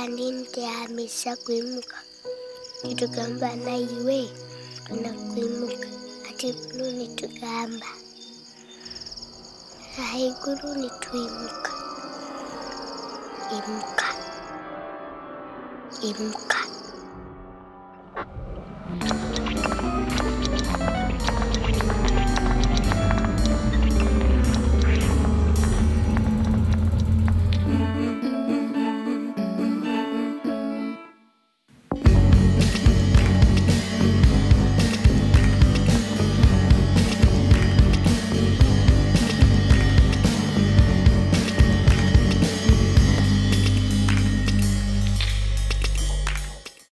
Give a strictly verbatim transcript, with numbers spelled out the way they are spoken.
ninde amisa kwimuka kitugamba nayiwe anakwimuka ate gulu nitugamba haigulu nitwimuka imuka imuka